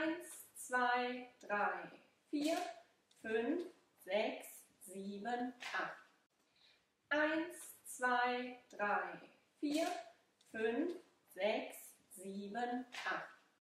2, 3, 4, 5, 6, 7, 8. 1, 2, 3, 4, 5, 6, 7, 8.